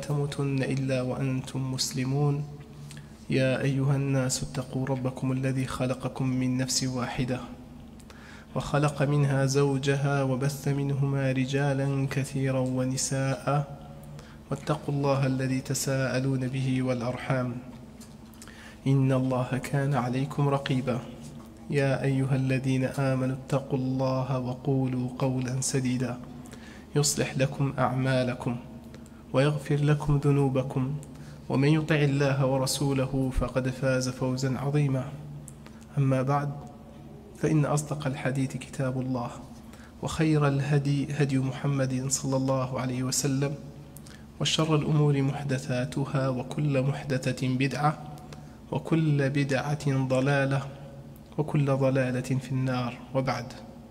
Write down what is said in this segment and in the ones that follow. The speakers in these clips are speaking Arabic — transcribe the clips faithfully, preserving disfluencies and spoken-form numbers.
تموتن إلا وأنتم مسلمون. يا أيها الناس اتقوا ربكم الذي خلقكم من نفس واحدة وخلق منها زوجها وبث منهما رجالا كثيرا ونساء واتقوا الله الذي تساءلون به والأرحام إن الله كان عليكم رقيبا. يا أيها الذين آمنوا اتقوا الله وقولوا قولا سديدا يصلح لكم أعمالكم ويغفر لكم ذنوبكم ومن يطع الله ورسوله فقد فاز فوزا عظيما. أما بعد، فإن أصدق الحديث كتاب الله، وخير الهدي هدي محمد صلى الله عليه وسلم، وشر الأمور محدثاتها، وكل محدثة بدعة، وكل بدعة ضلالة، وكل ضلالة في النار. وبعد،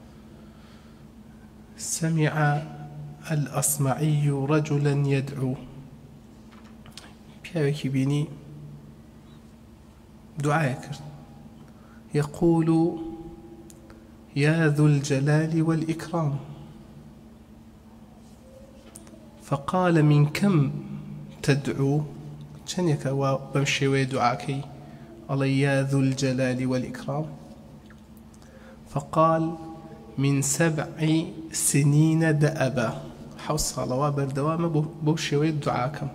سمع الأصمعي رجلا يدعو بياوكي بيني دعاء يقول: يا ذو الجلال والإكرام. فقال: من كم تدعو؟ شنيك وبمشي ويدعاكي الله يا ذو الجلال والإكرام. فقال: من سبع سنين دأبا. حوص الله بردوام بوشي ويدعاكم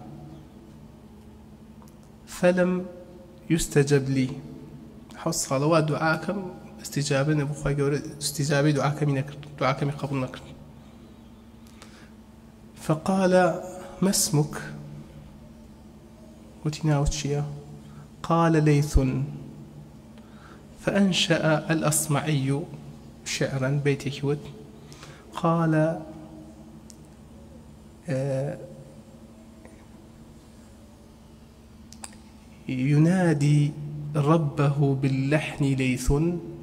فلم يستجب لي. حوص الله دعاكم استجابة نبوخي قول استجابة دعاكم نكر دعاكم قبل نكر. فقال: ما اسمك؟ وتناوت شيئا. قال: ليث. فأنشأ الأصمعي شعرا بيت كود. قال: آه ينادي ربه باللحن ليث،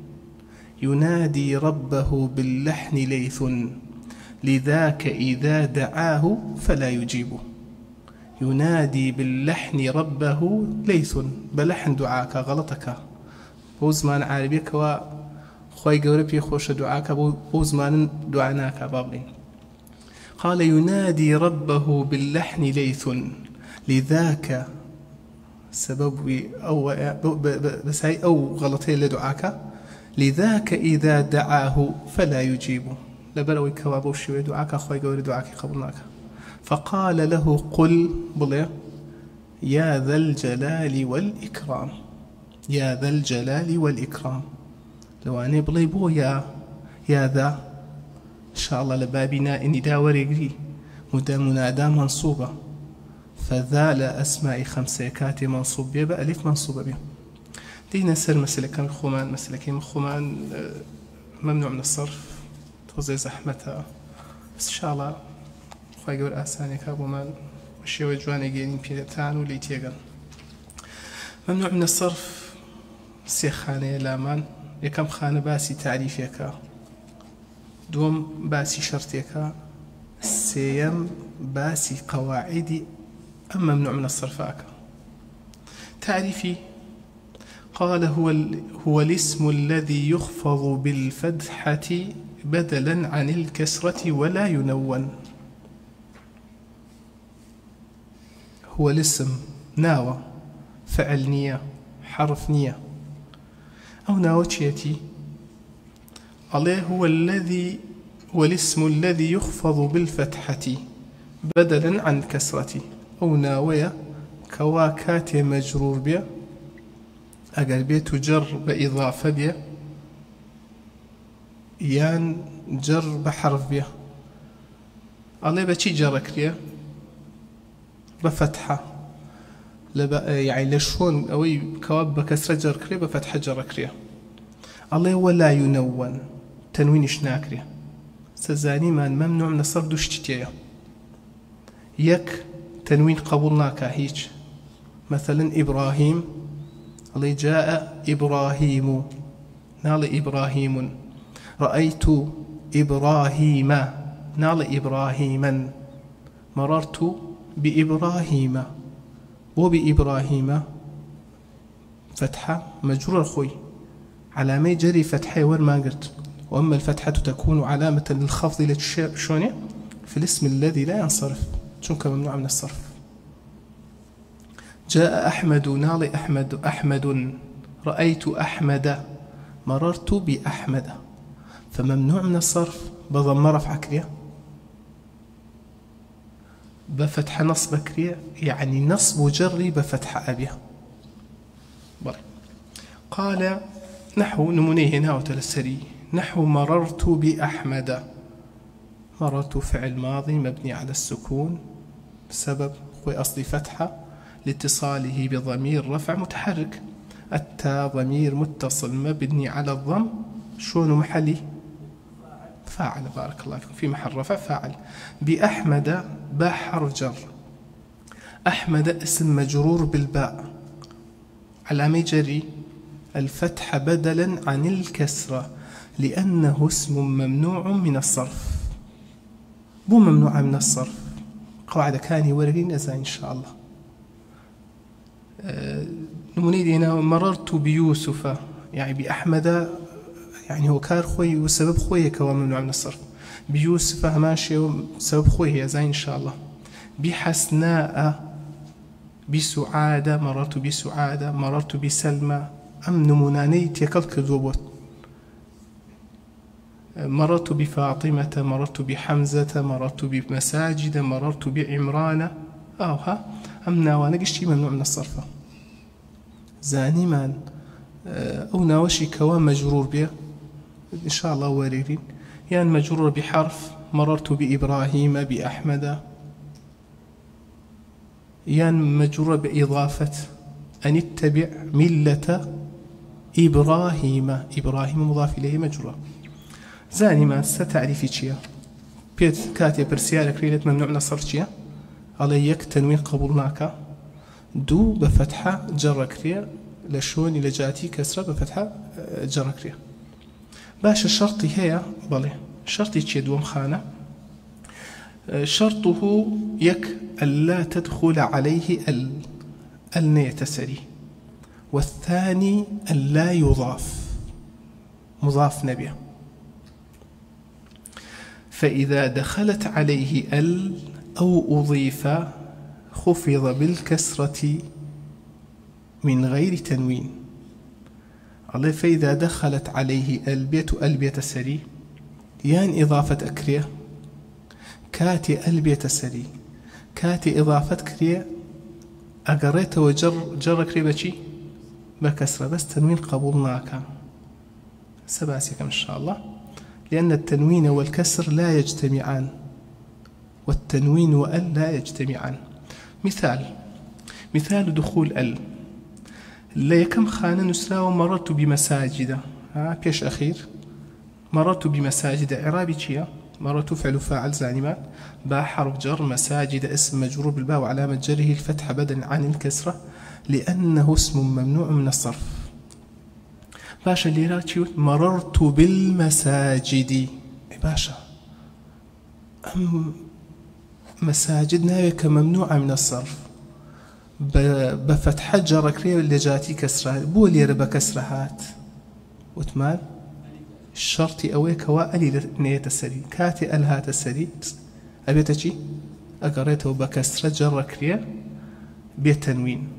ينادي ربه باللحن ليث، لذاك إذا دعاه فلا يجيبه. ينادي باللحن ربه ليث، بلحن دعاك غلطك بوزمان عاربيك وخوي قوربي خوش دعاك بوزمان دعاناك بابلين. قال: ينادي ربه باللحن ليث، لذاك سبب أو بس هي أو غلطين لدعاك، لذاك إذا دعاه فلا يجيبه. لبروي كوابو شوي دعاك خوي قوري دعاك قبلناك. فقال له: قل بلي يا ذا الجلال والإكرام، يا ذا الجلال والإكرام. لو أنا بلي بو يا يا ذا إن شاء الله لبابنا إني داور يقري مدى منادى منصوبة، فذا لا أسماء خمسة كاتي منصوب بيه بألف منصوبة بيه. دينا سر مسألة كان خمان مسألة كان خمان ممنوع من الصرف توزي زحمتها، بس إن شاء الله خوي قول آساني كابو مان وشيوي جواني جينين بيتان ولي تيغن. ممنوع من الصرف سي خانة لامان. يكم خانة باسي تعريفيك، دوم باسي شرطيك، سيم باسي قواعدي أما ممنوع من الصرف أكا. تعريفي قال: هو, هو الاسم الذي يخفض بالفتحة بدلا عن الكسرة ولا ينون. هو الاسم ناوى فعل نية حرف نية أو ناوتشيتي. الله هو الذي هو الاسم الذي يخفض بالفتحة بدلا عن كسرة أو ناوية كواكات مجرور بها أقل بيت جر بإضافة بها يان جر بحرف بها. الله بشي جرك بها بفتحة لبا يعني لشون أوي كواب بكسرة جر كريه بفتحة جر كريه. الله ولا ينون تنوين شناكريه سزاني من ممنوع من الصرف دوشتيا. يك تنوين قبولناك هيج مثلا إبراهيم، الله جاء إبراهيم نال إبراهيم. رأيت إبراهيم نال إبراهيما. مررت بإبراهيم وبإبراهيم فتحة مجرور خوي علامة جري فتحة ور ما قلت. وأما الفتحة تكون علامة للخفض للشونية في الاسم الذي لا ينصرف، شنك ممنوع من الصرف. جاء أحمد نالي أحمد أحمد رأيت أحمد مررت بأحمد. فممنوع من الصرف بضم رفع كريه بفتح نصب كريه، يعني نصب وجري بفتح أبيه. قال نحو نمونيه هنا وتلسري نحو مررت بأحمد. مررت فعل ماضي مبني على السكون بسبب خوي أصلي فتحة لاتصاله بضمير رفع متحرك. التاء ضمير متصل مبني على الضم شون محلي فاعل، بارك الله فيكم، في محل رفع فاعل. بأحمد باء حرف جر. أحمد اسم مجرور بالباء، علامة جري الفتحة بدلا عن الكسرة لأنه اسم ممنوع من الصرف. مو ممنوع من الصرف، قاعدة كاني ورقين أزا إن شاء الله. أه نمونيدي هنا مررت بيوسف، يعني بأحمد يعني هو كار خوي وسبب خوي كوا ممنوع من الصرف. بيوسف ماشي سبب خوي أزا إن شاء الله. بحسناء بسعادة مررت بسعادة مررت بسلمى أم نموناني تيكل كذوبوت. مررت بفاطمة مررت بحمزة مررت بمساجد مررت بعمران أوها أم ناوانا قشتي ممنوع من الصرف. زاني مان أو ناوشي كوان مجرور به إن شاء الله واريرين، يعني مجرور بحرف مررت بإبراهيم بأحمد، يعني مجرور بإضافة أن اتبع ملة إبراهيم. إبراهيم مضاف إليه مجرور. زاني ما ستعرفي شيء بيت كاتي برسيالك ريلت ممنوع من الصرف شيء على يك تنوين قبولناك دو بفتحة جر كريا لشون إلى جاتي كسرة بفتحة جر كريا. باش الشرطي هي بلي شرطي شيء دوم خانة شرطه يك ألا تدخل عليه ال النية تسري، والثاني ألا يضاف مضاف نبيه. فإذا دخلت عليه ال أو أضيف خفض بالكسرة من غير تنوين. الله فإذا دخلت عليه البيت البيت سري يان إضافة أكريه كاتي البيت سري كاتي إضافة كريه أقريت وجر جر كريه بشي بكسرة بس تنوين قبولناك سباسيكم إن شاء الله، لأن التنوين والكسر لا يجتمعان، والتنوين وال لا يجتمعان. مثال مثال دخول ال لا كم خانة نسرا مررت بمساجد ها بيش أخير مررت بمساجد إعرابي شيا مررت فعل فاعل زانيمان باء حرف جر مساجد اسم مجرور بالباء وعلامة جره الفتحة بدلا عن الكسرة لأنه اسم ممنوع من الصرف. باشا اللي راتشي مررت بالمساجد باشا أم مساجد ناويك ممنوعة من الصرف بفتحة جر كريه اللي جاتي كسرة بو اللي ربا كسرة هات وتمال الشرطي أويك وألي نية السري كاتي ألهات السري أبيتشي أقريته بكسرة جر كريه بتنوين.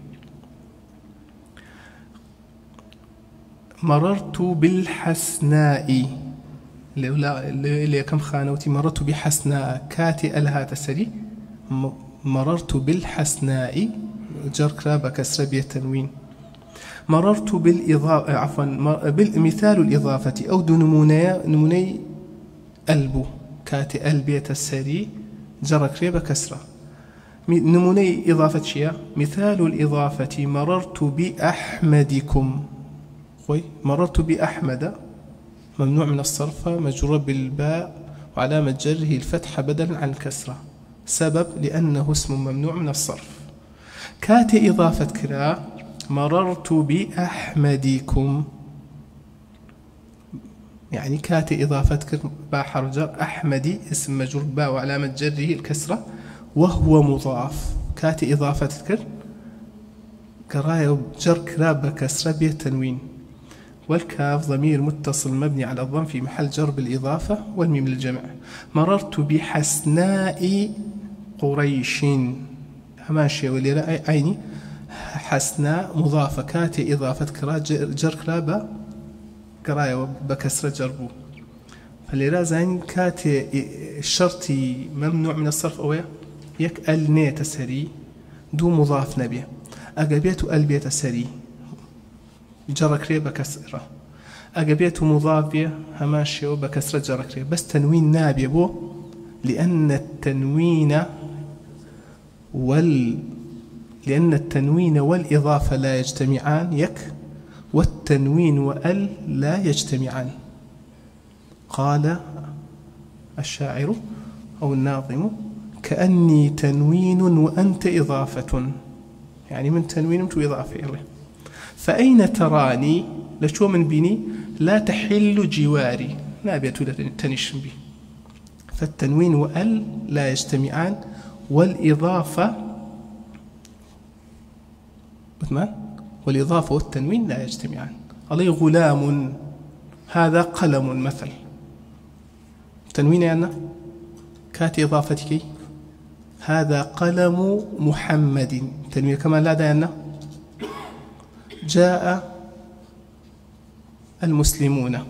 مررت بالحسناء اللي, اللي كم خانوتي مررت بحسناء كاتي ألهات السري مررت بالحسناء جر كرابة كسر بالتنوين. مررت بالإضافة عفوا بالمثال الإضافة أو دو نموني نموني ألبو كاتي ألبيت السري جر كرابة كسرة. نموني إضافة شيء مثال الإضافة مررت بأحمدكم خوي مررت بأحمد ممنوع من الصرف مجرور بالباء وعلامة جره الفتحة بدلا عن الكسرة سبب لأنه اسم ممنوع من الصرف. كاتي إضافة كرا مررت بأحمدكم يعني كاتي إضافة كرا باء حرف جر أحمدي اسم مجرور باء وعلامة جره الكسرة وهو مضاف. كاتي إضافة كرا كراية جر كرا بكسرة بالتنوين والكاف ضمير متصل مبني على الضم في محل جر بالإضافة والميم للجمع. مررت بحسناء قريش هماشية واللي رأي عيني حسنا مضافة كاتي إضافة كرا جر كرا با كرايا بكسرة جربو فاللي زين كاتي الشرطي ممنوع من الصرف أويا يك ال نيت سري دو مضاف نبي أجابيته ال بيت سري جر كرا بكسرة أجابيته مضافة هماشي وبكسرة جر كرا بس تنوين نابي بو لأن التنوين وال لأن التنوين والإضافة لا يجتمعان يك والتنوين وال لا يجتمعان. قال الشاعر أو الناظم كأني تنوين وأنت إضافة يعني من تنوين وإضافة إليه فأين تراني لشو من بيني لا تحل جواري نابية تنشن بي فالتنوين وال لا يجتمعان والإضافة مثمان والإضافة والتنوين لا يجتمعان. عليه غلام هذا قلم مثل تنوين يعني كات إضافتك هذا قلم محمد تنوين كما لا دانا جاء المسلمون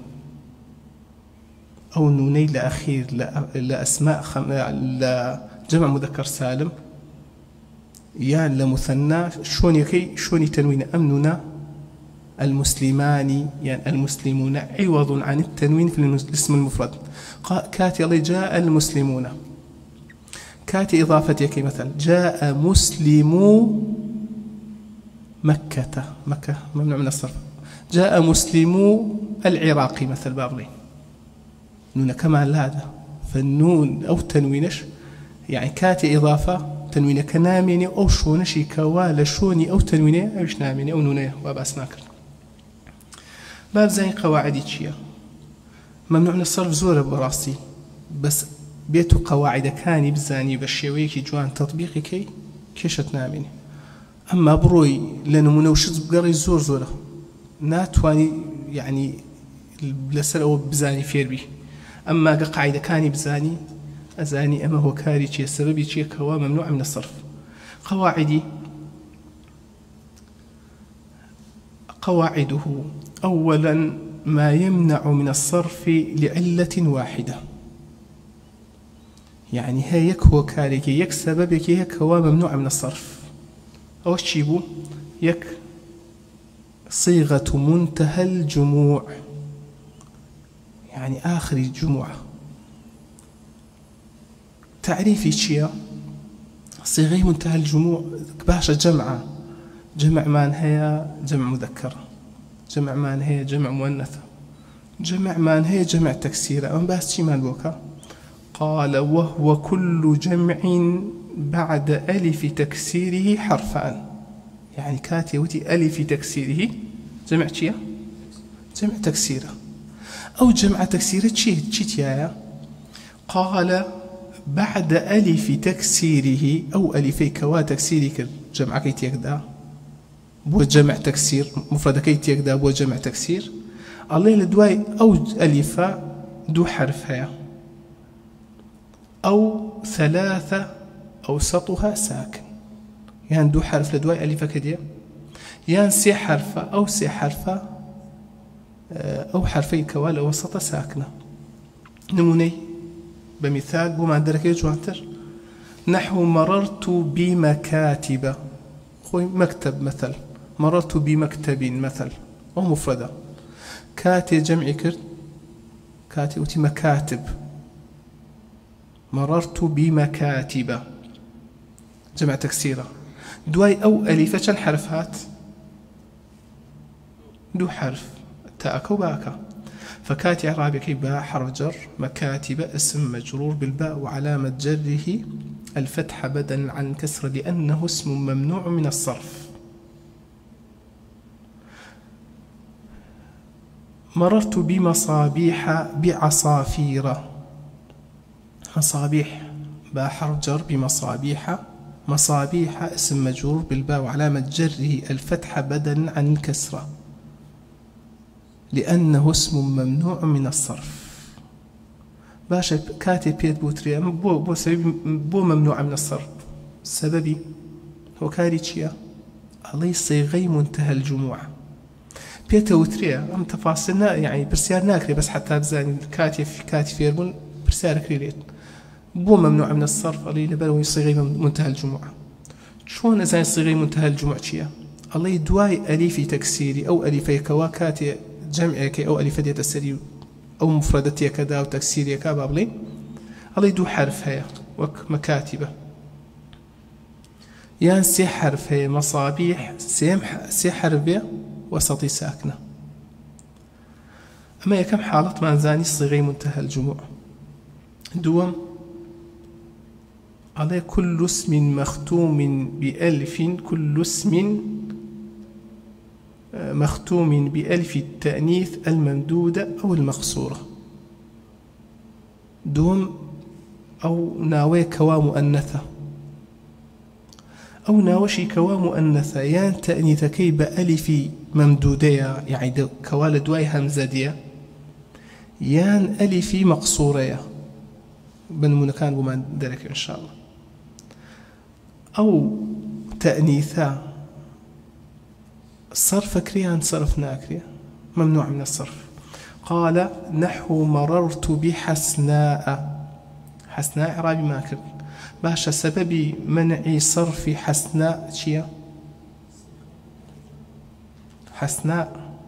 أو نوني لأخير لأسماء خم... لجمع مذكر سالم يعني لمثنى شون يكي شون تنوين أمننا المسلمان يعني المسلمون عوض عن التنوين في الاسم المفرد. كاتي الله جاء المسلمون كاتي إضافتك مثلا جاء مسلمو مكة مكة ممنوع من الصرف جاء مسلمو العراقي مثل بابلي نون كما لادا فالنون أو تنوينش يعني كاتي إضافة تنوين كناميني أو شونشي كوالا شوني أو تنويني أوش ناميني أو نوني واباس ناكر. باب زين قواعدي تشيا ممنوع من الصرف زورة براسي بس بيتو قواعد كاني بزاني بشيويكي جوان تطبيقي كي كيشت ناميني أما بروي لنمونه وشز بقري زور زورة ناتواني يعني لسر أو بزاني فيربي أما قاعدة كاني بزاني أزاني أما هو كاري شيء سببي شيء كوا ممنوع من الصرف. قواعدي قواعده أولا ما يمنع من الصرف لعلة واحدة يعني هيك هو كاريك يك سببك هيك هو ممنوع من الصرف. أول شيء يك صيغة منتهى الجموع يعني آخر الجموع تعريفي شيء صيغة منتهى الجموع باشا جمعة جمع مان هي جمع مذكر جمع مان هي جمع مؤنث جمع مان هي جمع تكسير أم بس شي مان بوكا. قال وهو كل جمع بعد ألف تكسيره حرفان يعني كاتي وتي ألف تكسيره جمع شيء جمع تكسيره أو جمع تكسيره شيء شيء قال بعد ألف تكسيره أو ألفي كوا تكسيرك جمع كي تيكدا بو جمع تكسير مفرد كي تيكدا بو جمع تكسير الله لدواي أو ألف دو حرف هيا أو ثلاثة أوسطها ساكن يعني دو حرف لدواي ألف كدية يعني سي حرف أو سي حرف أو حرفي كوا وسط ساكنة. نموني بمثال بما درك يجوانتر نحو مررت بمكاتب خوي مكتب مثل مررت بمكتب مثل أو مفردة كاتي جمع كرت كاتي وتي مكاتب مررت بمكاتب جمع تكسيرة دواي أو ألف كان حرفات دو حرف تاءك وباك فكاتي إعرابك باء حرف جر مكاتب اسم مجرور بالباء وعلامة جره الفتحة بدلا عن كسر لأنه اسم ممنوع من الصرف. مررت بمصابيح بعصافير مصابيح باء حرف جر بمصابيح مصابيح اسم مجرور بالباء وعلامة جره الفتحة بدلا عن كسر لأنه اسم ممنوع من الصرف. باشا كاتب بيت بوتري بو بو سبب بو ممنوع من الصرف سببي هو كاري تشيا ئەڵێ صيغەی منتهى الجموع پێتەوترێ ئەم تەفاسیلە یعنی پرسیار ناکرێ بەس حتا بزانین کاتی کاتی فێربوون پرسیارەکرێت بۆ ممنوع من الصرف ئەڵێ لەبەرەوەی صيغەی منتهى الجموع چۆن ئەزانین صيغەی منتهى الجموع چییە ئەڵێ دوای ئەلیفی تەکسیری ئەو ئەلیفەیەکەوە کاتێ جەمعێکی ئەو ئەلیفە دێتە سەری ئەو مفردەتێکەدا و تەکسیریەکە با بڵێ ئەڵێ دوو حرف هەیە وەک مەکاتیبە یان سێ حرف هەیە مەصابیح سێ حرف بێ وسطی ساکنە ئەمە یەکەم حاڵەتمان زانی صيغەی منتهى الجموع دووەم على كل اسم مختوم بألف كل اسم مختوم بألف التأنيث الممدودة أو المقصورة دوم أو ناوي كوا مؤنثة أو ناوشي كوا مؤنثة يان تأنيث كي بألف ممدودة يعني كوا لدواي همزة يان ألف مقصورة بن منكان بما درك إن شاء الله أو تأنيثا صرف كريان صرف ناكريا ممنوع من الصرف قال نحو مررت بحسناء حسناء إعرابي ما كرد باشا سبب منع صرف حسناء شيا حسناء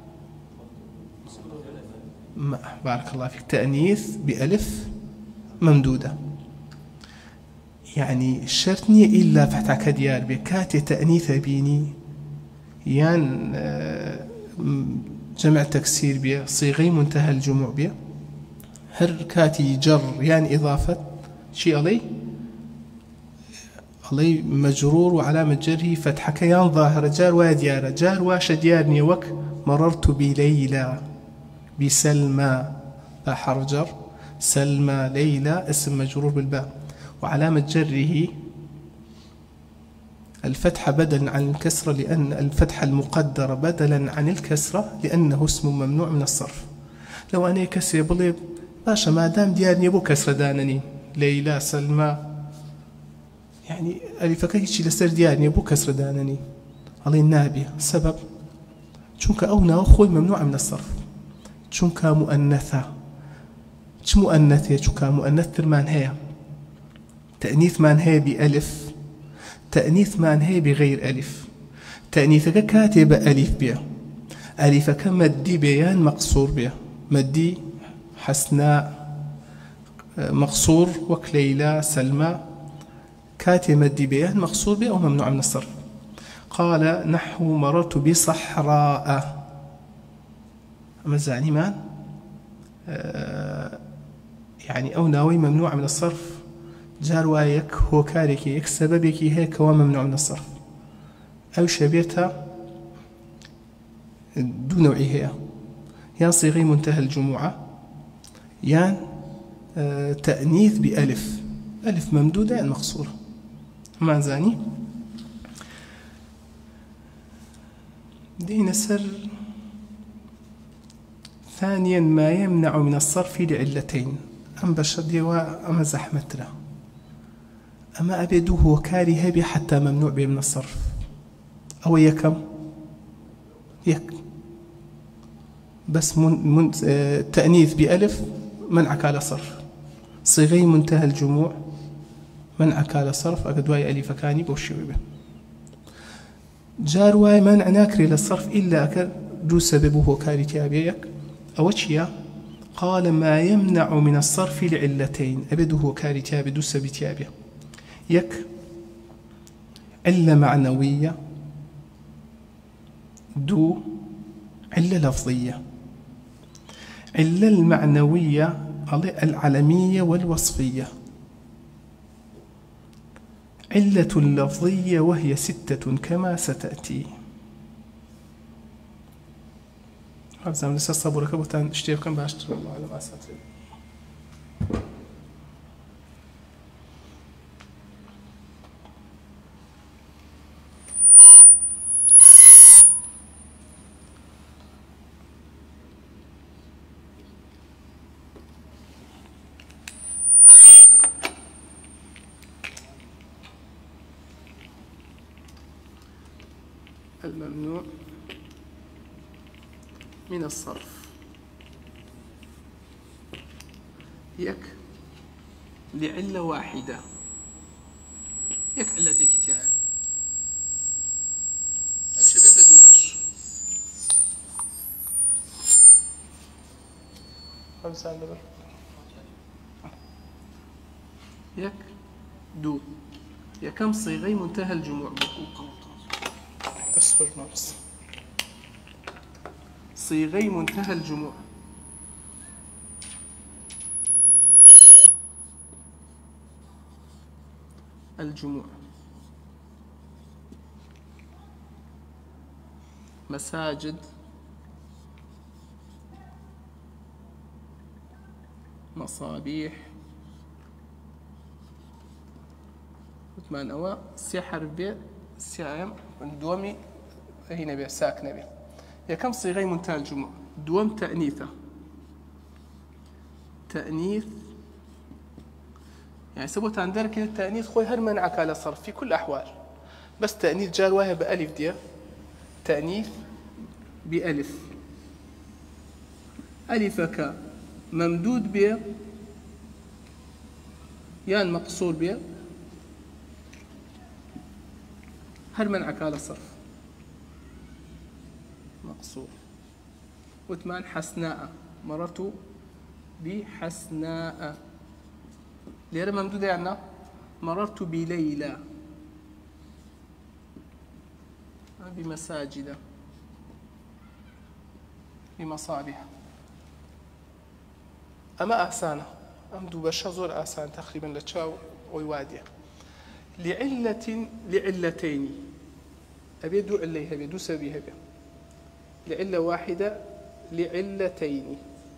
ما بارك الله فيك تأنيث بألف ممدودة يعني شرطني إلا فتحك ديار بكاتي تأنيث بيني يان جمع تكسير بيه صيغي منتهى الجموع بيه هر كاتي جر يان إضافة شيء علي علي مجرور وعلامة جره فتحك يان ظاهر جار وديار جار واش ديارني وك مررت بليلى بسلمى بحر جر سلمى ليلى اسم مجرور بالباء وعلامة جره الفتحة بدلا عن الكسرة لأن الفتحة المقدرة بدلا عن الكسرة لأنه اسم ممنوع من الصرف لو أنا كسر بلي باشا ما دام ديارني أبو كسر دانني ليلى سلمى يعني ألف كيشي لسر ديارني أبو كسر دانني علي النابي سبب شونك أونا أخوي ممنوع من الصرف شونك مؤنثة شو مؤنثة شونك مؤنث ثرمان هي تأنيث مان هي بألف تأنيث مان هي بغير ألف تأنيثك كاتب ألف بها ألف كمدي بيان مقصور بها مدي حسناء مقصور وكليلى سلمى كاتب مدي بيان مقصور بها وممنوع من الصرف قال نحو مررت بصحراء أما الزعني مان آه يعني أو ناوي ممنوع من الصرف جار وايك هو كارك يك سببك هيك هو ممنوع من الصرف أو شبيتها دو نوعي هي يا صيغي منتهى الجموعة يان آه تأنيث بألف ألف ممدودة يعني مقصورة ما زاني دين سر ثانيا ما يمنع من الصرف لعلتين أم بشدي وأما زحمتنا أما أبدو هو كاري هبي حتى ممنوع به من الصرف أو يكم يك بس من, من آه تأنيث بألف منعك على صرف صيغي منتهى الجموع منعك على صرف أقدواي ألف كاني بوشيوي به جار واي منع ناكري للصرف إلا أكر دو سببه هو كاري تابيك أو شيء قال ما يمنع من الصرف لعلتين أبدو هو كاري تابي دو سبب تابي يك علة معنوية دو علة لفظية علة المعنوية العلمية والوصفية علة اللفظية وهي ستة كما ستأتي هذا من لسه صبرك بوتان اشتري كم باشتري الله على ما ساتري الممنوع من الصرف يك لعلة واحدة يك علة كتير شبيت دوباش خمسة عندنا يك دو يا كم صيغي منتهى الجموع اصبر نفس صيغي منتهى الجموع الجموع مساجد مصابيح وثمان أوا سحر بي سعيم دومي هنا بي ساكنة بي يا كم صيغي منتهى الجموع دوم تأنيثة تأنيث يعني سبوت عن ذلك التأنيث خوي هر منعك على صرف في كل الأحوال بس تأنيث جار وهي بألف دي تأنيث بألف ألفك ممدود به يعني مقصور به هل منعك على صرف مقصور وثمان حسناء مررت بحسناء ليرى ممدودة يعني مررت بليلى بمساجد بمصابيح أما آسانة أم دوباشا زور آسان تقريبا لتشاو ويوادية لعلة لعلتين أبي دو عليها أبي دو سبيها بي لعلة واحدة لعلتين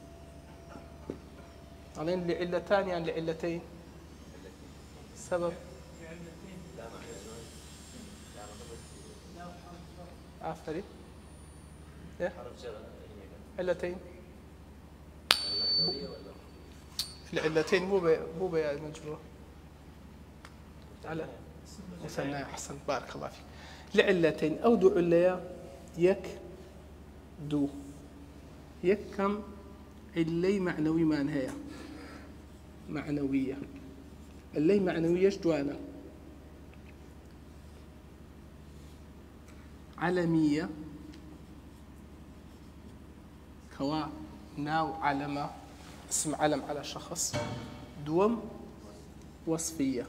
علين لعلتان يعني لعلتين سبب عفري إيه علتين العلتين مو بي مو بي مجرور على مثنى أحسن بارك الله فيك لعلتين أو دو عليا يك دو يك كم علي معنوي ما نهاية معنوية علي معنوية شدوانا علمية كوا ناو علمة اسم علم على شخص دوم وصفية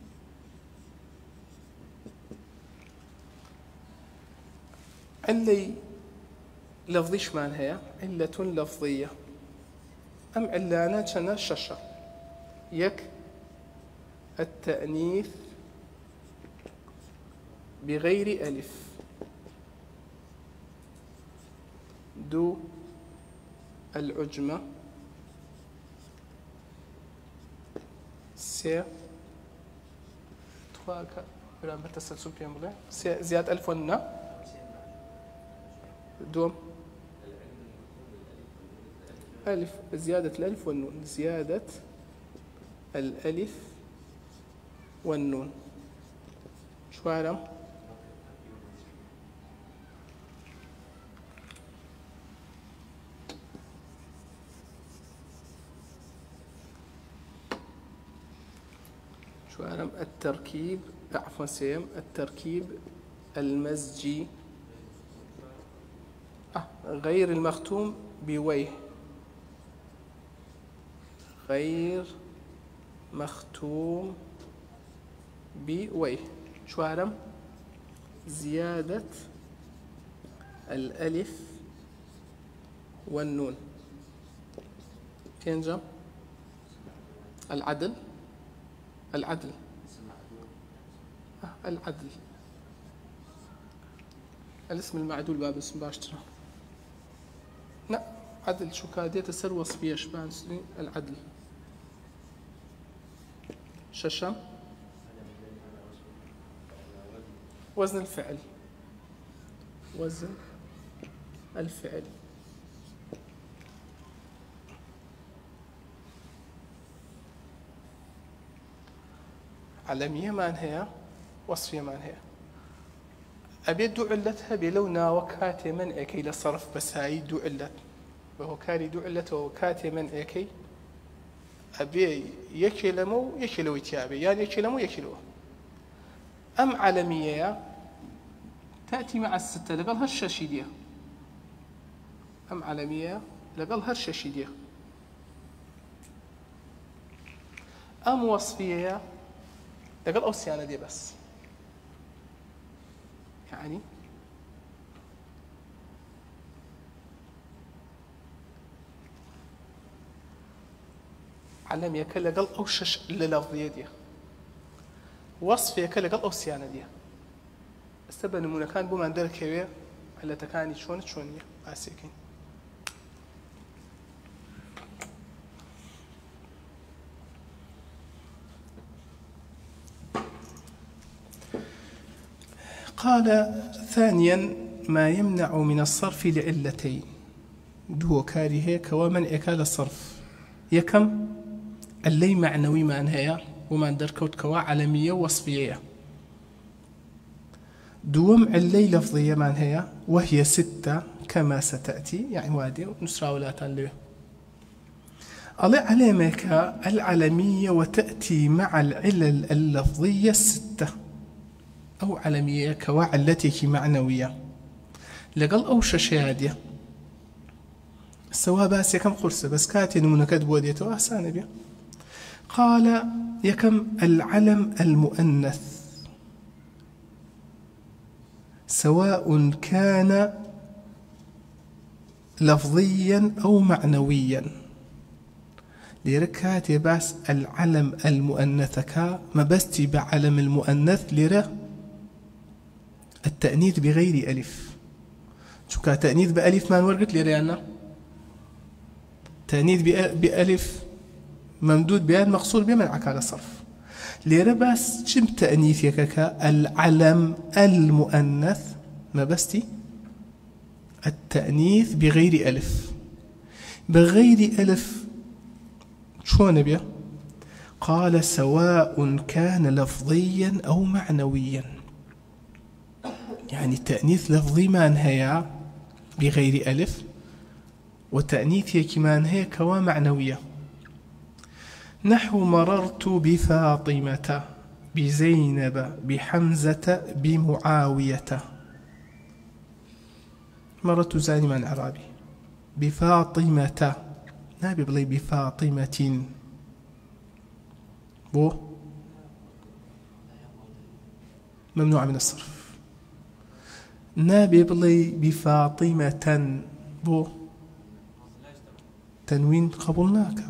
علي لفظيش مان هي علة لفظية أم علانا شنا ششة يك التأنيث بغير ألف دو العجمة سي تخواك بلا بتسلسل بيمبلي سي زيادة ألف ونا دوم ألف زيادة الألف والنون زيادة الألف والنون شو عالم شو عالم التركيب عفوا سيم التركيب المزجي آه غير المختوم بويه غير مختوم بويه شو عالم زيادة الألف والنون تنجم العدل العدل آه العدل الاسم المعدول باب اسم باشترا لا عدل شو كادية تسر وصفية شبان سنين العدل ششم وزن الفعل وزن الفعل علمية ما هي وصفية ما هي أبي دو علتها بلو ناوكاتي من إيكي للصرف بس هاي دو علت وهو كاري دو علت وكاتي من إيكي أبي يكلمو يكلو يتيابي يعني يكلمو يكلو أم علمية تأتي مع الستة لقل هالشاشيدية أم علمية لقل هالشاشيدية أم وصفية لقل أوسيانة دي بس يعني علمية كلا قل أوشش للفظية دي وصفية كلا قل أوسيانة دي استبى نمونا كان بو من درك هوية على تكاني شون شونية باسيكين قال ثانيا ما يمنع من الصرف لعلتين دو كاري هيك ومن إكال الصرف يكم اللي معنوي ما انهيا وما دركوت كوا علمية وصفية دوم اللي لفظية ما انهيا وهي ستة كما ستأتي يعني وادي نسرى ولا تنليه على علامك العلمية وتأتي مع العلل اللفظية الستة أو علمية كوا علتك معنوية لقل أو ششادية سوا باس يكم قرصة بس كاتي نمونا كدبو ديتو أحسان بيه قال يكم العلم المؤنث سواء كان لفظيا أو معنويا لركات باس العلم المؤنث كا ما بستي بعلم المؤنث لره التأنيث بغير ألف شو كا تأنيث بألف ما نورقت لره يعني تأنيث بألف ممدود بيان مقصور بمنعك على الصرف ليرى بس شم تأنيث يكاكا العلم المؤنث ما بستي التأنيث بغير ألف بغير ألف شو نبيه قال سواء كان لفظيا أو معنويا يعني التأنيث لفظي ما انهيا بغير ألف وتأنيث يكما انهيا كوا معنوية نحو مررت بفاطمة بزينب بحمزة بمعاوية مررت زانما عربي بفاطمة نابي بلي بفاطمة بو ممنوع من الصرف نابي بلي بفاطمة بو تنوين قبلناك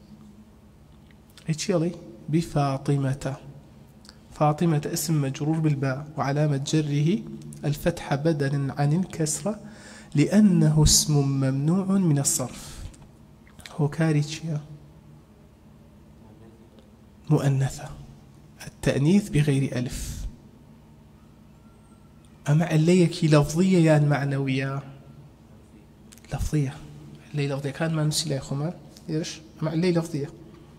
ايش يلي بفاطمة فاطمة اسم مجرور بالباء وعلامة جره الفتحة بدلا عن الكسرة لأنه اسم ممنوع من الصرف هو كاريتشيا مؤنثة التأنيث بغير ألف أما عليك لفظية يعني معنوية لفظية اللي لفظية كان ما نسي يا خمان إيش أما علي لفظية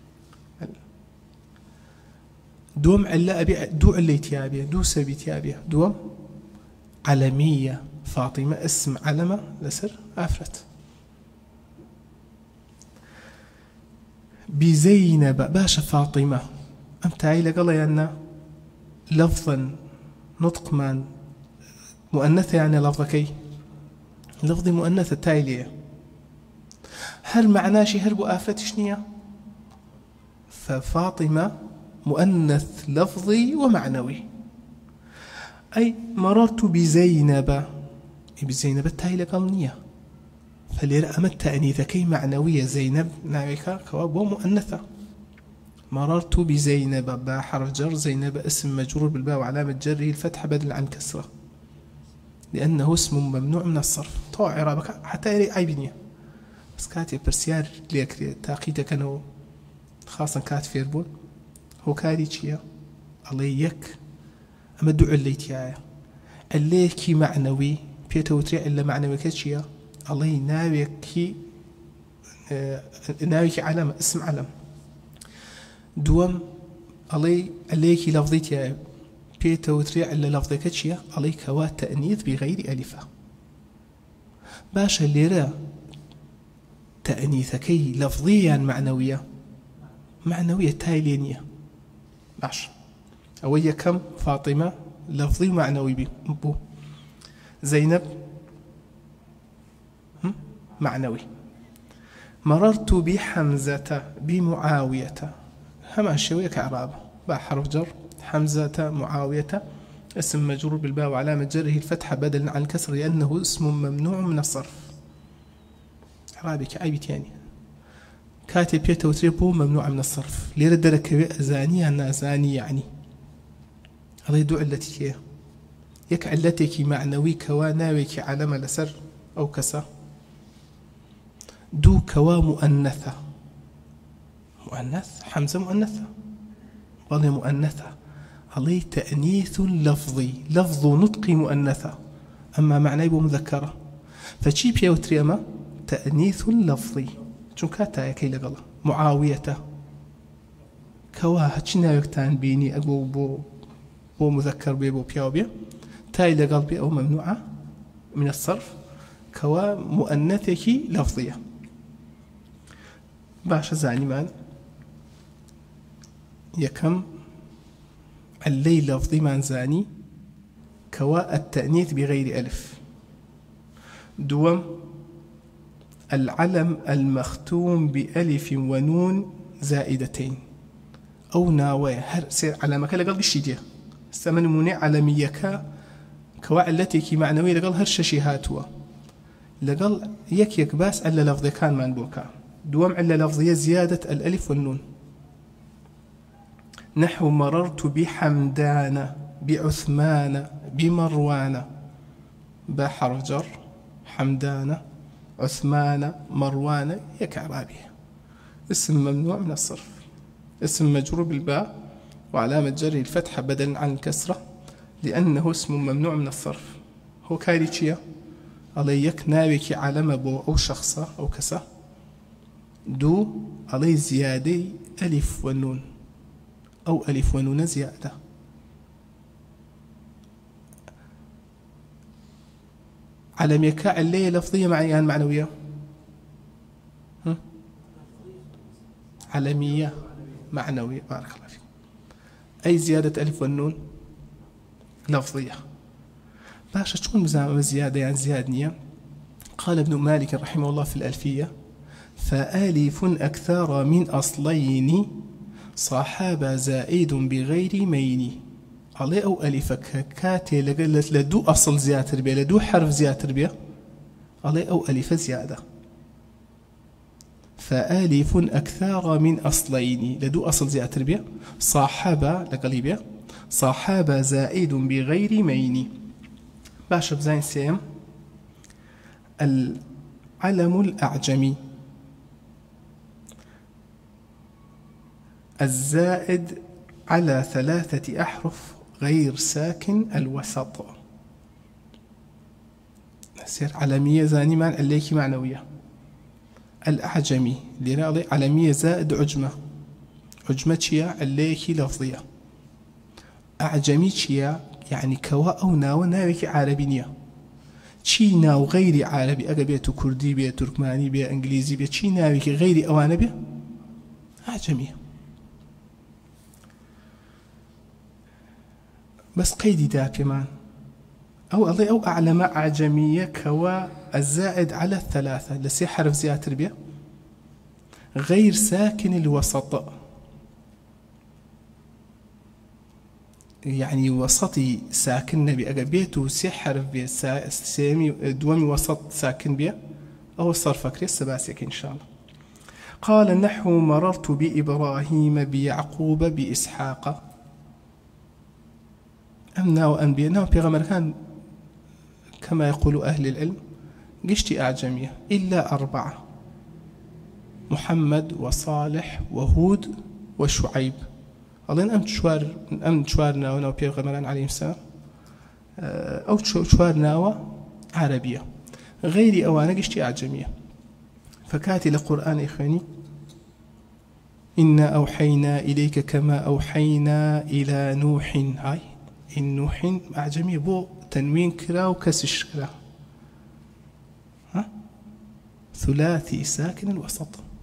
دوم علا أبي دو علي تيابية دو سبي تيابية دوم علمية فاطمة اسم علمة لسر أفرت بزينب باشا فاطمة أمت عيلة قال يانا لفظا نطق من مؤنثة يعني لفظكي لفظي مؤنثة تايلية هل معناشي هربو آفرت شنية ففاطمة مؤنث لفظي ومعنوي أي مررت بزينب بزينب التايلة قال نية فليرأم التأنيث كي معنوية زينب نعيك كواب ومؤنثة مررت بزينب باء حرف جر زينب اسم مجرور بالباء وعلامة جره الفتحة بدل عن كسرة لأنه اسم ممنوع من الصرف طوع عرابك حتى يري عيبينية بس كاتي برسيار ليك تاقيتك أنه خاصة كات فيربون هو كاري تشيا الله يك أما دعو اللي تيايا اللي كي معنوي بيتو تريع إلا معنوي كتشيا الله ناوي كي آه ناوي كي علم اسم علم دوم الله اللي كي لفظي تيايا پێتەوترێ لە لەفظەکە چییە؟ ئەڵێ کەوا تەئنیث بغەیری ئەلیفە. باشە لێرە تەئنیثەکەی لەفظیە یان معنەویە؟ معنەویە، تای لێ نییە. باش ئەوە یەکەم فاتیمە لەفظی و معنەوی بوو. زەینەب معنەوی. مررت بحمزة بمعاوية، هما شوية كعرابة با حرف جر. حمزة معاوية اسم مجرور بالباء وعلامة جره الفتحة بدلا عن الكسر لأنه اسم ممنوع من الصرف. عرابي كأي بيتياني كاتب يتوتريبه ممنوع من الصرف. ليرد لك أزاني أن أزاني يعني هذا يدعو علتك هي يك علتك معنوي كوا ناويك علامة لسر أو كسر. دو كوا مؤنثة، مؤنث حمزة مؤنثة والله مؤنثة. عليه تأنيث لفظي، لفظ نطق مؤنثة، أما معناه يبقى مذكرة. فشي بيوتري أما تأنيث لفظي شو كاتا يا كيلا قال معاوية كوا هتشنا يكتان بيني أقول بو بو مذكر بي بو بياو بيا تايلا قلبي أو ممنوعة من الصرف كوا مؤنثك لفظية. باش زاني مان يكم اللي لفظي مان زاني كوا التأنيث بغير ألف. دوم العلم المختوم بألف ونون زائدتين أو ناوية هر سير على مكان لقل الشيدية استمن منع علمية كا كوا التي كي معنوية لقل هرششي هاتوا لقل يك يك باس ألا لفظي كان منبوكا. دوم ألا لفظية زيادة الألف والنون. نحو مررت بحمدان بعثمان بمروان بحرف جر حمدان عثمان مروان يكعرابي اسم ممنوع من الصرف، اسم مجرور بالباء وعلامة جره الفتحة بدلا عن الكسرة لأنه اسم ممنوع من الصرف. هو كاريتشيا عليك ناويك علامة بو أو شخصة أو كسا. دو علي زيادة ألف ونون أو ألف ونون زيادة. علمية اللي لفظية معيان معنوية هم؟ علمية معنوية بارك الله فيك. أي زيادة ألف والنون لفظية. باشا تكون مزامة زيادة يعني زيادنية. قال ابن مالك رحمه الله في الألفية فآلف أكثر من أصلين صحاب زائد بغير مين. عليه أو ألفك كاتي لقلت لدو أصل زيادة بيه لدو حرف زيادة بيه عليه أو ألف زيادة. فآلف أكثر من أصلين لدو أصل زيادة بيه صاحبة لقليبية صاحبة زائد بغير مين. باش بزين سيم العلم الأعجمي الزائد على ثلاثة أحرف غير ساكن الوسط. سير علمية زاني مان عليك معنوية. الأعجمي لراضي علمية زائد عجمة. عجمة شيا عليك لفظية. أعجمي شيا يعني كوا أو ناو ناويك عربية. شي ناو غير عربي أجا بيتو كردي بيتو تركماني بيتو إنجليزي بيتو شي ناويك غير أوانا بيه أعجمية. بس قيدي دا كمان أو الله أو أعلم أعجمية كوا الزائد على الثلاثة لسي حرف زيادة بيه غير ساكن الوسط يعني وسطي ساكن نبي أجابيته سي حرف بيه سامي دوامي وسط ساكن بيه أو الصرف كريس باسك إن شاء الله. قال نحو مررت بإبراهيم بيعقوب بإسحاق. أمنا وأنبياء بيغمر كان كما يقول أهل العلم قشتي أعجمية إلا أربعة محمد وصالح وهود وشعيب. الله أم تشوار أم تشوارنا ونو بيغمران عليه السلام أو تشوارنا عربية غير أوانا قشتي أعجمية. فكاتي لقرآن إخواني إنا أوحينا إليك كما أوحينا إلى نوح. هاي النوح أعجمية بو تنوين كرا وكسش كرا ها ثلاثي ساكن الوسط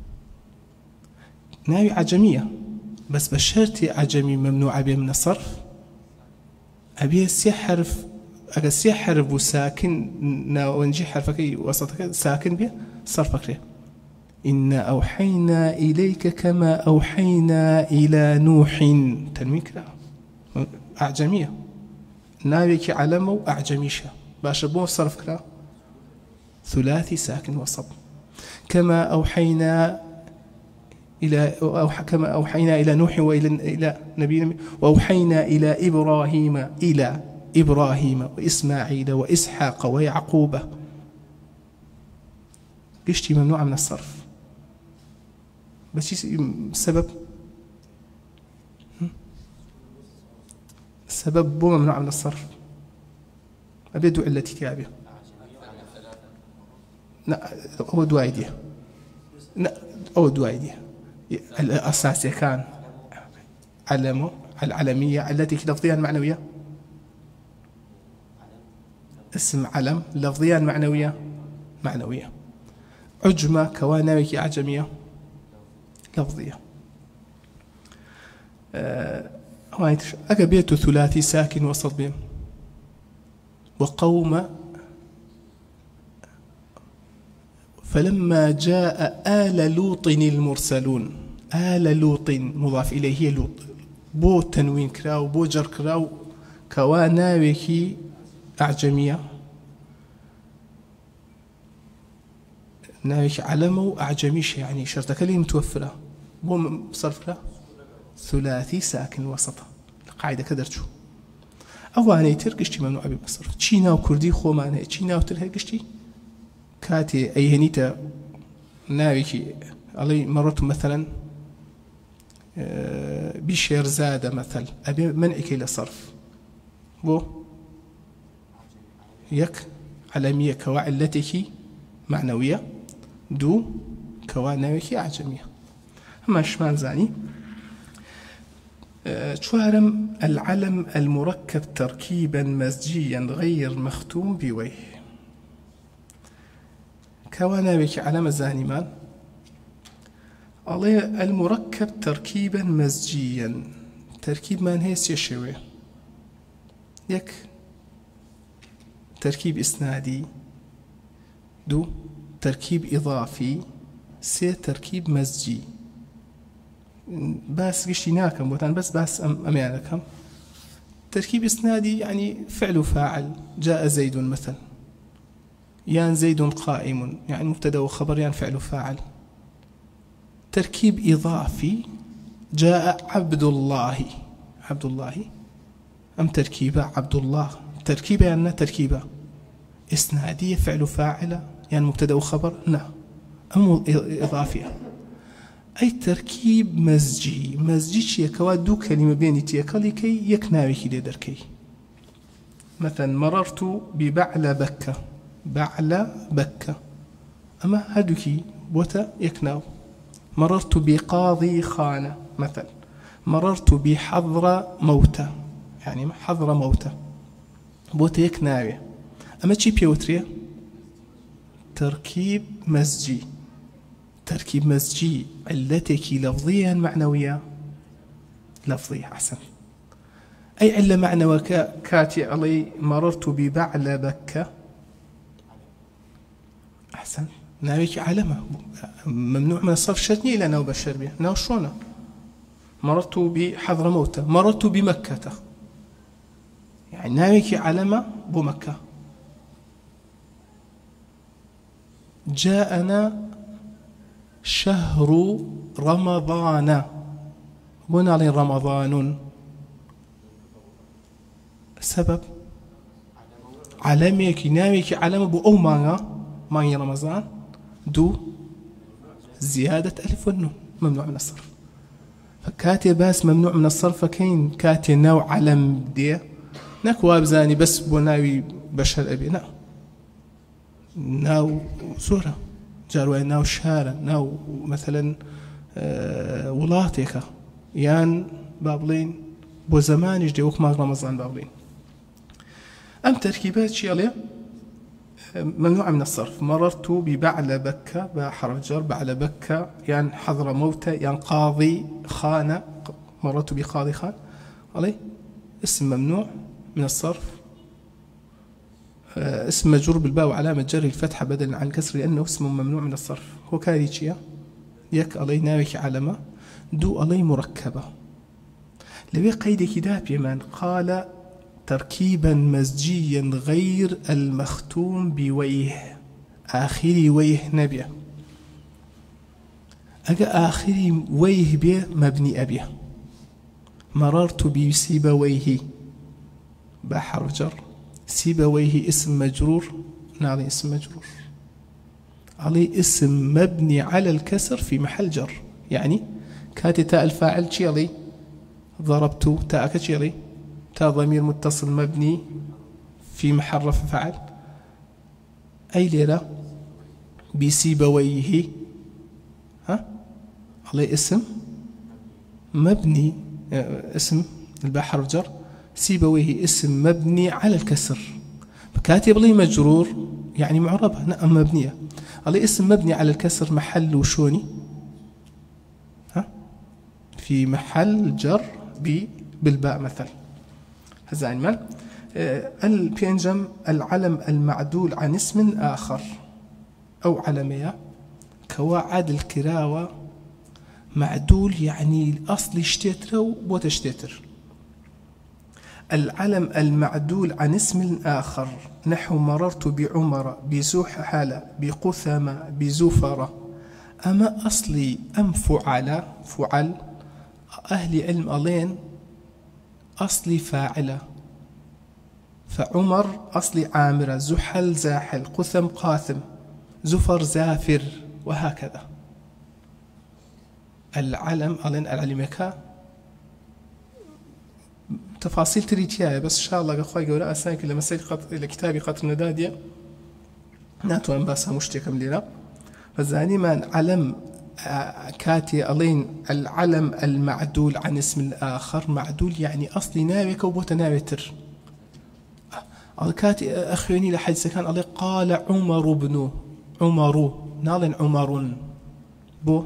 ناوي عجمية بس بشرتي عجمي ممنوع به من الصرف أبي سي حرف أجا سي حرف وساكن ونجي حرفك وسطك ساكن به صرفك له إنا أوحينا إليك كما أوحينا إلى نوح تنوين كرا أعجمية ناويك علمو أعجميشة باش بو صرف كرا ثلاثي ساكن وسط كما أوحينا إلى أوح كما أوحينا إلى نوح وإلى إلى نبينا وأوحينا إلى إبراهيم إلى إبراهيم وإسماعيل وإسحاق ويعقوب قشتي ممنوعة من الصرف بس السبب السبب بو ممنوع من الصرف أبيدو علتي كابية لا هو دوايدية لا هو دوايدية الأساسية كان علمه العلمية التي لفظيا معنوية اسم علم لفظيا معنوية معنوية عجمة كوانويك أعجمية لفظية أه أقبيت ثلاثي ساكن وسط بهم وقوم فلما جاء آل لوط المرسلون آل لوط مضاف إليه لوط بو تنوين كراو بو جر كراو كواناويكي أعجمية ناويك علمو أعجميش يعني شرط كلمة متوفرة بو صرف له ثلاثي ساكن وسطه القاعدة كدرتشو أواني تركشتي ممنوع بالصرف تشينا وكردي خو معناه تشينا وترهقشتي كاتي أي هنيتا ناويكي علي مرت مثلا بشير زاد مثل أبي منعك إلى صرف بو يك علمية كوعلتك معنوية دو كوانويك أعجمية أما شمال زاني شوارم العلم المركب تركيبا مزجيا غير مختوم بويه كواناويك علم زانمان الله المركب تركيبا مزجيا تركيب ما نهيس يشوي يك تركيب إسنادي دو تركيب إضافي سي تركيب مزجي بس قشتي ناكم وتان بس بس أم أميانكم تركيب إسنادي يعني فعل وفاعل جاء زيد مثلا يان زيد قائم يعني مبتدا وخبر يان فعل وفاعل تركيب إضافي جاء عبد الله عبد الله أم تركيبة عبد الله تركيبة يعني تركيبة إسنادية فعل وفاعل يعني مبتدا وخبر لا أم إضافية أي تركيب مزجي مزجي شيء كوا دو كلمة بيني تيكالي كي يكناوي كي دركي مثلا مررت ببعل بكة بعل بكة أما هدوكي بوتا يكناو مررت بقاضي خانة مثلا مررت بحضر موتى يعني حضر موتى بوتا يكناوي أما تشي بيوتريا تركيب مزجي تركيب مزجي علتك لفظيا معنوية لفظية أحسن أي علة معنوية كاتي علي مررت ببعل بكة أحسن ناويك علمة ممنوع من الصرف شرطني إلى ناو بشر به ناو شونه مررت بحضر موتى مررت بمكة يعني ناويك علمة بمكة جاءنا شهر رمضان بنا علي رمضان سبب علميك ناويك علم بو أو مانا ماني رمضان دو زيادة ألف والنون ممنوع من الصرف فكاتي باس ممنوع من الصرف كين كاتي ناو علم دي نكواب زاني بس بو ناوي بشر أبي ناو ناو سورة جاروا ناو شارع ناو مثلا وڵاتێکە یان با بڵێن بۆ زمانیش دێ وەک ماغ ڕەمەزان با بڵێن أم تركيبات شي عليه ممنوعة من الصرف. مررت ببعلبكة بحرف جر، بعلبكة يعني حضر موتى يعني قاضي خان، مررت بقاضي خان عليه اسم ممنوع من الصرف، اسم مجرور بالباء وعلامة جره الفتحة بدلا عن الكسر لأنه اسم ممنوع من الصرف. هو كاريتشيا يك علي ناوك علامة دو علي مركبة لبي قيد كداب يمان قال تركيبا مزجيا غير المختوم بويه، آخري ويه نبيه أجا آخري ويه بيه مبني أبيه. مررت بسيبويه بحرف جر، سيبويه اسم مجرور نعطي اسم مجرور عليه اسم مبني على الكسر في محل جر، يعني كاتي تاء الفاعل شيلي ضربت تاء كشيلي تاء ضمير متصل مبني في محل رفع فعل أي ليلة بسيبويه ها عليه اسم مبني اسم الباء حرف جر، سيبويه اسم مبني على الكسر، كاتب لي مجرور يعني معربة نعم مبنية عليه اسم مبني على الكسر محل وشوني ها في محل جر بالباء مثل هذا المال. البينجم العلم المعدول عن اسم آخر أو علمية كواعد الكراوة معدول يعني الأصل اشتتر وتشتتر. العلم المعدول عن اسم آخر نحو مررت بعمر بزحل بقثم بزفر، أما أصلي أم فعل فعل أهل علم ألين أصلي فاعلة، فعمر أصلي عامرة، زحل زاحل، قثم قاثم، زفر زافر، وهكذا. العلم ألين العلمك تفاصيل تريتيا بس إن شاء الله أخوي قولا أسانك إلى مسائل قط... إلى كتابي قطر ندادية ناتو أنباسها مشتكم لنا فزاني من علم كاتي ألين العلم المعدول عن اسم الآخر، معدول يعني أصلي ناويك وبوت ناويتر. الكاتي أخيوني لحد سكان ألي قال عمر بن عمر نالن عمر بو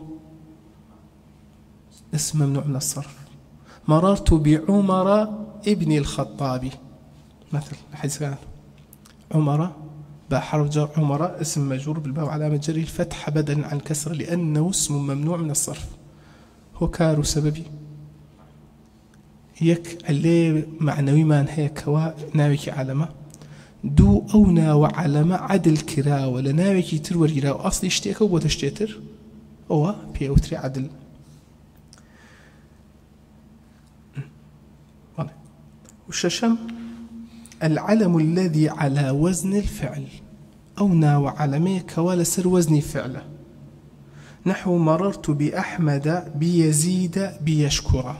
اسم ممنوع من الصرف. مررت بعمر ابن الخطاب مثل لحد سكان عمر بحرف جر، عمر اسم مجرور بالباء وعلامة جره الفتحة بدلا عن الكسر لأنه اسم ممنوع من الصرف. هو كارو سببي يك اللي معنوي مان هيك كوا ناويك علامة دو أو ناو علامة عدل كرا ولا ناويك ترور كرا أصلي اشتيك وبو تشتيتر أو بي أو تري عدل. والششم العلم الذي على وزن الفعل أو ناو علمي كوالا سر وزني فعله نحو مررت بأحمد بيزيد بيشكر.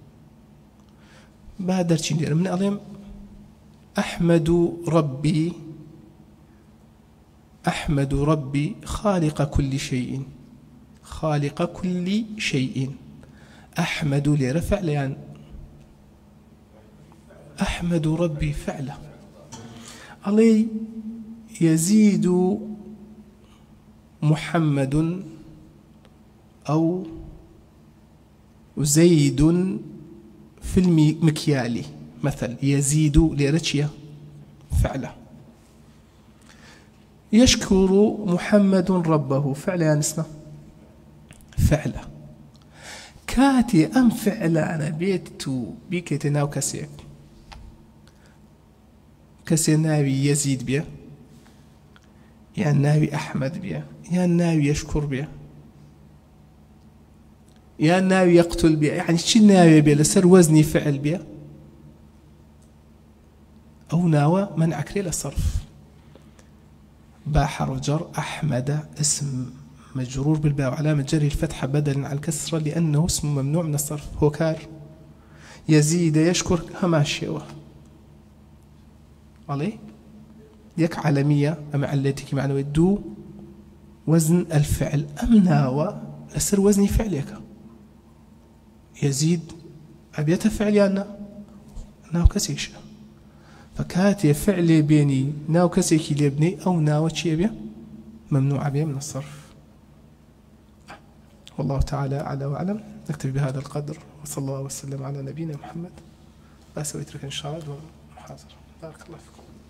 بادر تشيندير من أليم أحمد ربي أحمد ربي خالق كل شيء، خالق كل شيء. أحمد لرفع لأن أحمد ربي فعله علي يزيد محمد أو زيد في المكيال مثل يزيد لرتشيا فعله. يشكر محمد ربه فعل يعني اسمه فعله. كاتي أم فعل أنا بيتو بيكتنا وكسيك كسي ناوي يزيد بيه يا ناوي أحمد بيه يا ناوي يشكر بيه يا ناوي يقتل بيه، يعني شي ناوي بيه لسر وزني فعل بيه أو ناوى منعك ليه للصرف. باحر وجر أحمد اسم مجرور بالباء وعلامة جره الفتحة بدلا عن الكسرة لأنه اسم ممنوع من الصرف. هو كار يزيد يشكر هماشيوه عليه يك علمية أم علتك معنوي دو وزن الفعل أم ناوى لسر وزني فعلك يزيد أبيت فعل يانا ناو كسيش فكاتي فعلي بيني ناو كسيكي ليبني أو ناو تشيبه ممنوع به من الصرف. والله تعالى أعلى وأعلم. نكتفي بهذا القدر، وصلى الله وسلم على نبينا محمد. بس ويترك إن شاء الله محاضرة. بارك الله فيكم.